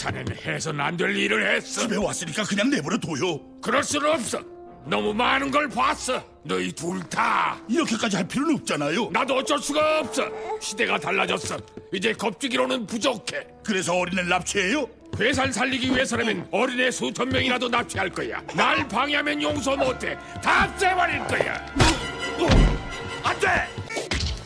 자네는 해서는 안 될 일을 했어. 집에 왔으니까 그냥 내버려 둬요. 그럴 수는 없어. 너무 많은 걸 봤어. 너희 둘 다. 이렇게까지 할 필요는 없잖아요. 나도 어쩔 수가 없어. 시대가 달라졌어. 이제 겁주기로는 부족해. 그래서 어린애를 납치해요? 회사를 살리기 위해서라면 어린애 수천 명이라도 납치할 거야. 날 방해하면 용서 못해. 다 째버릴 거야. 안 돼!